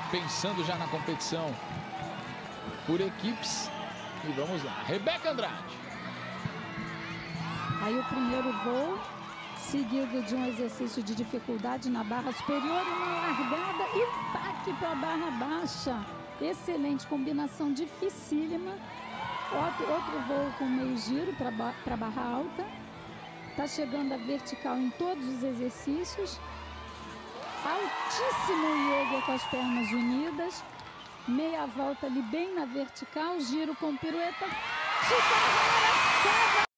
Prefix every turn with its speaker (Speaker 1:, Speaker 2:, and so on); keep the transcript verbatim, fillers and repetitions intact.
Speaker 1: pensando já na competição por equipes. E vamos lá, Rebeca Andrade.
Speaker 2: Aí o primeiro voo, seguido de um exercício de dificuldade na barra superior, uma largada e baque para a barra baixa. Excelente combinação, dificílima. Outro, outro voo com meio giro para a barra alta. Está chegando a vertical em todos os exercícios. Altíssimo yoga com as pernas unidas. Meia volta ali bem na vertical. Giro com pirueta. Super